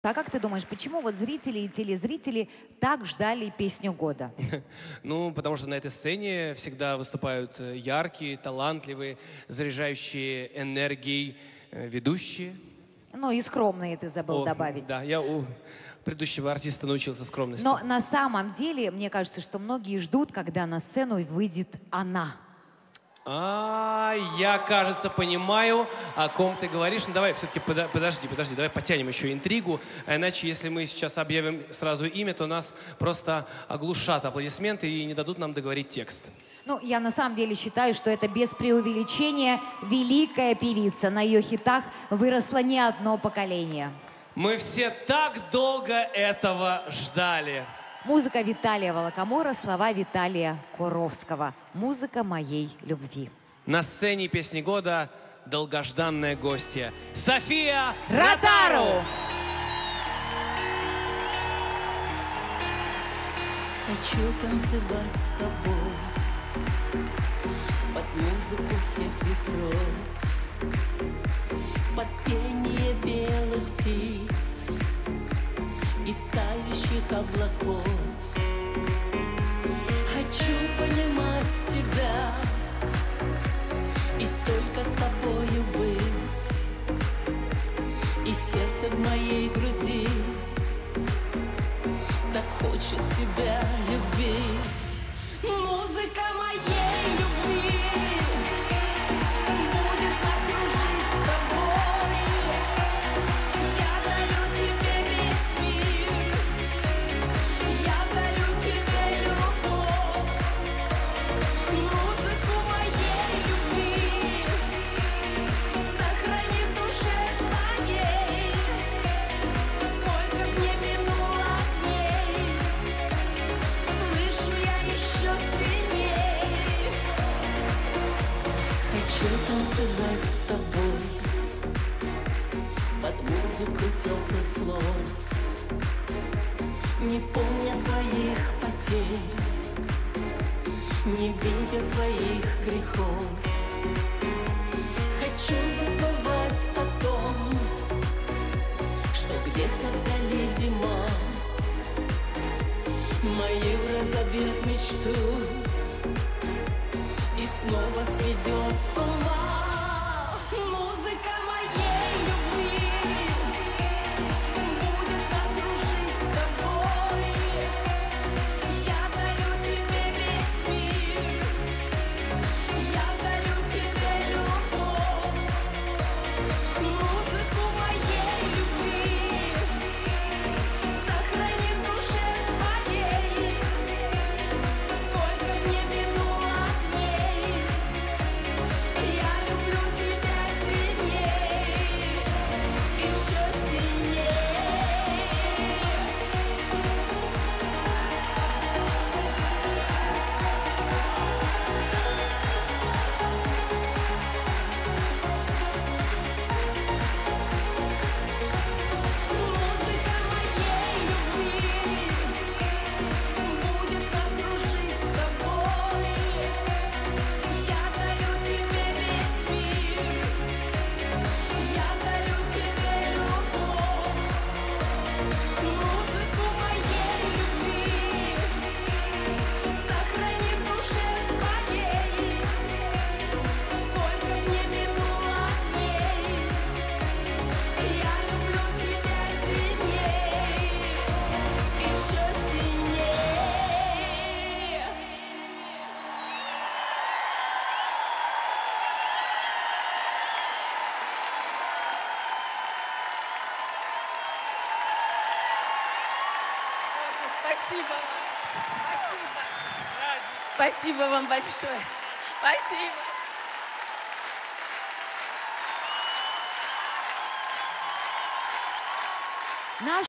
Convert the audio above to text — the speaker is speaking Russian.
А как ты думаешь, почему вот зрители и телезрители так ждали песню года? Ну, потому что на этой сцене всегда выступают яркие, талантливые, заряжающие энергией ведущие. Ну и скромные ты забыл О, добавить. да, я у предыдущего артиста научился скромности. Но на самом деле, мне кажется, что многие ждут, когда на сцену выйдет она. Я, кажется, понимаю, о ком ты говоришь. Ну, давай все-таки подожди, давай потянем еще интригу. А иначе, если мы сейчас объявим сразу имя, то нас просто оглушат аплодисменты и не дадут нам договорить текст. Ну, я на самом деле считаю, что это без преувеличения великая певица. На ее хитах выросло не одно поколение. Мы все так долго этого ждали. Музыка Виталия Волокомора, слова Виталия Куровского. Музыка моей любви. На сцене песни года долгожданная гостья София Ротару! Хочу танцевать с тобой под музыку всех ветров, под пение белых птиц и тающих облаков. Хочу понимать тебя и только с тобою быть, и сердце в моей груди так хочет тебя любить. Музыка моей любви будет нас кружить с тобой. Я дарю тебе весь мир, я дарю тебе любовь. Музыку моей любви сохрани в душе своей. Сколько б не минуло дней, слышу я еще сильней. Хочу танцевать с тобой под музыку теплых слов, не помня своих потерь, не видя твоих грехов. Хочу забывать о том, что где-то вдали зима мою разобьет мечту и снова сведет с ума. Музыка моей любви будет нас кружить с тобой. Я дарю тебе весь мир, я дарю тебе любовь. Музыку моей любви сохрани в душе своей. Сколько б не минуло дней, я люблю тебя сильней, еще сильней. Музыка моей любви будет нас кружить с тобой. Я дарю тебе весь мир, я дарю тебе любовь. Музыку моей любви сохрани в душе своей. Сколько б не минуло дней, я люблю тебя сильней, еще сильней. Спасибо вам. Спасибо. Спасибо вам большое. Спасибо. Наш